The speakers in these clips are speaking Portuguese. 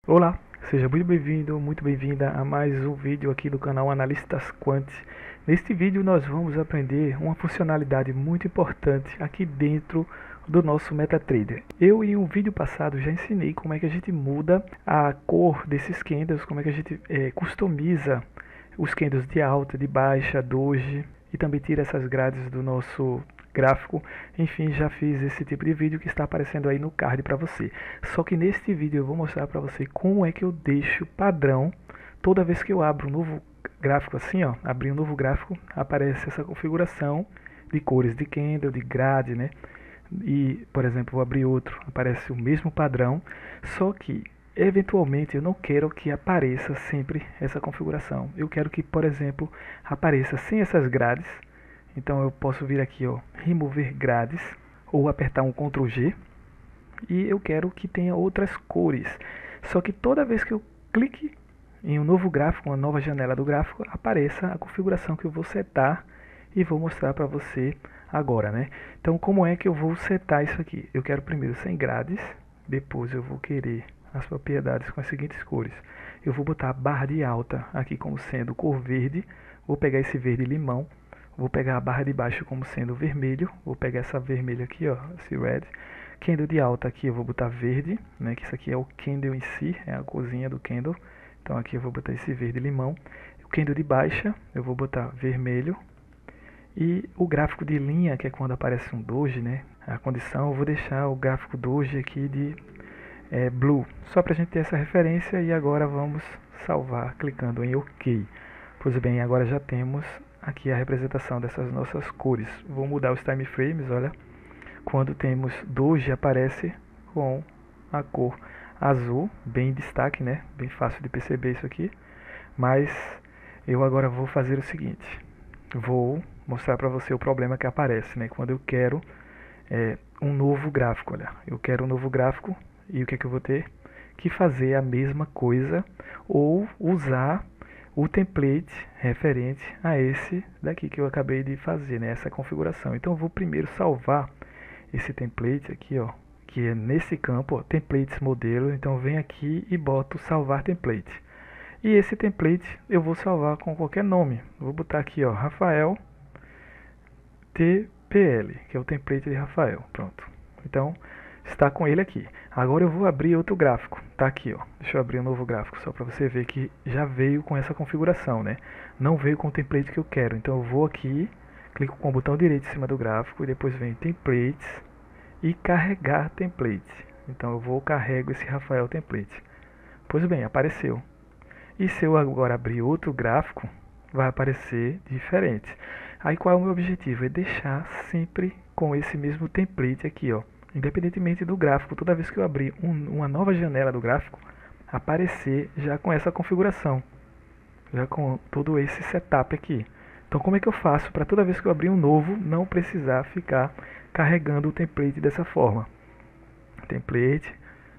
Olá, seja muito bem-vindo, muito bem-vinda a mais um vídeo aqui do canal Analistas Quant. Neste vídeo nós vamos aprender uma funcionalidade muito importante aqui dentro do nosso MetaTrader. Eu em um vídeo passado já ensinei como é que a gente muda a cor desses candles, como é que a gente customiza os candles de alta, de baixa, doji e também tira essas grades do nosso gráfico. Enfim, já fiz esse tipo de vídeo que está aparecendo aí no card para você. Só que neste vídeo eu vou mostrar para você como é que eu deixo padrão toda vez que eu abro um novo gráfico assim, ó, abrir um novo gráfico, aparece essa configuração de cores de candle, de grade, né? E, por exemplo, vou abrir outro, aparece o mesmo padrão, só que eventualmente eu não quero que apareça sempre essa configuração. Eu quero que, por exemplo, apareça sem essas grades. Então eu posso vir aqui, ó, remover grades ou apertar um Ctrl G e eu quero que tenha outras cores. Só que toda vez que eu clique em um novo gráfico, uma nova janela do gráfico, apareça a configuração que eu vou setar e vou mostrar para você agora, né? Então como é que eu vou setar isso aqui? Eu quero primeiro sem grades, depois eu vou querer as propriedades com as seguintes cores. Eu vou botar a barra de alta aqui como sendo cor verde, vou pegar esse verde limão, vou pegar a barra de baixo como sendo vermelho, vou pegar essa vermelha aqui, ó, esse red. Candle de alta aqui eu vou botar verde, né, que isso aqui é o candle em si, é a corzinha do candle. Então aqui eu vou botar esse verde limão. O candle de baixa eu vou botar vermelho. E o gráfico de linha, que é quando aparece um doji, né, a condição, eu vou deixar o gráfico doji aqui de blue, só para a gente ter essa referência. E agora vamos salvar clicando em OK. Pois bem, agora já temos aqui a representação dessas nossas cores. Vou mudar os time frames, olha. Quando temos doji aparece com a cor azul, bem em destaque, né? Bem fácil de perceber isso aqui. Mas eu agora vou fazer o seguinte. Vou mostrar para você o problema que aparece, né? Quando eu quero um novo gráfico, olha. Eu quero um novo gráfico e o que é que eu vou ter? Que fazer a mesma coisa ou usar o template referente a esse daqui que eu acabei de fazer, né? Essa configuração. Então eu vou primeiro salvar esse template aqui, ó, que é nesse campo, ó, templates modelo. Então eu venho aqui e boto salvar template. E esse template eu vou salvar com qualquer nome. Vou botar aqui, ó, Rafael TPL, que é o template de Rafael. Pronto. Então está com ele aqui. Agora eu vou abrir outro gráfico. Tá aqui, ó. Deixa eu abrir um novo gráfico só para você ver que já veio com essa configuração, né? Não veio com o template que eu quero. Então eu vou aqui, clico com o botão direito em cima do gráfico e depois vem templates e carregar template. Então eu vou carrego esse Rafael template. Pois bem, apareceu. E se eu agora abrir outro gráfico, vai aparecer diferente. Aí qual é o meu objetivo? É deixar sempre com esse mesmo template aqui, ó. Independentemente do gráfico, toda vez que eu abrir uma nova janela do gráfico, aparecer já com essa configuração, já com todo esse setup aqui. Então como é que eu faço para toda vez que eu abrir um novo, não precisar ficar carregando o template dessa forma? Template,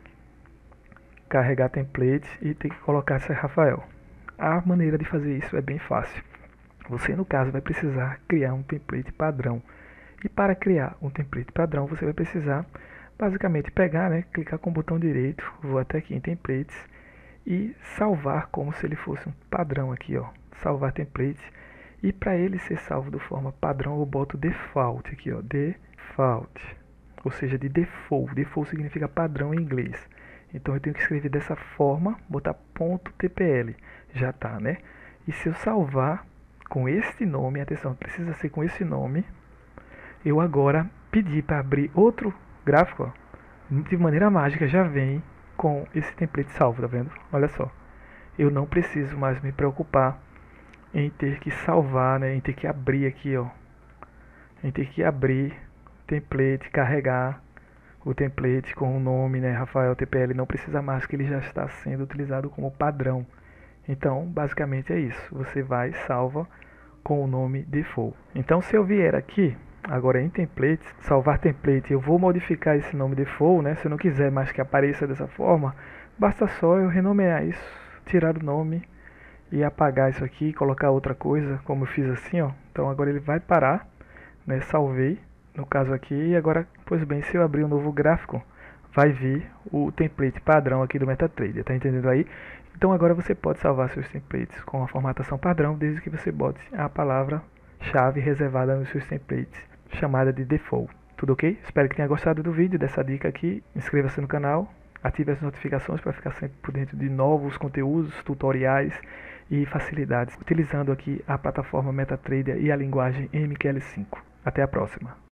carregar template e ter que colocar esse Rafael. A maneira de fazer isso é bem fácil. Você, no caso, vai precisar criar um template padrão. E para criar um template padrão, você vai precisar basicamente pegar, né, clicar com o botão direito, vou até aqui em templates e salvar como se ele fosse um padrão aqui, ó, salvar template. E para ele ser salvo de forma padrão, eu boto default aqui, ó, default, ou seja, de default. Default significa padrão em inglês. Então eu tenho que escrever dessa forma, botar .tpl, já tá, né? E se eu salvar com este nome, atenção, precisa ser com esse nome. Eu agora pedi para abrir outro gráfico, ó, de maneira mágica já vem com esse template salvo, tá vendo? Olha só, eu não preciso mais me preocupar em ter que salvar, né, em ter que abrir aqui, ó, em ter que abrir template, carregar o template com o nome, né, Rafael TPL, não precisa mais, que ele já está sendo utilizado como padrão. Então, basicamente é isso, você vai e salva com o nome default. Então, se eu vier aqui agora em templates, salvar template, eu vou modificar esse nome default, né? Se eu não quiser mais que apareça dessa forma, basta só eu renomear isso, tirar o nome e apagar isso aqui, colocar outra coisa, como eu fiz assim, ó. Então agora ele vai parar, né? Salvei, no caso aqui, e agora, pois bem, se eu abrir um novo gráfico, vai vir o template padrão aqui do MetaTrader, tá entendendo aí? Então agora você pode salvar seus templates com a formatação padrão, desde que você bote a palavra-chave reservada nos seus templates, chamada de default. Tudo ok? Espero que tenha gostado do vídeo, dessa dica aqui. Inscreva-se no canal, ative as notificações para ficar sempre por dentro de novos conteúdos, tutoriais e facilidades, utilizando aqui a plataforma MetaTrader e a linguagem MQL5. Até a próxima!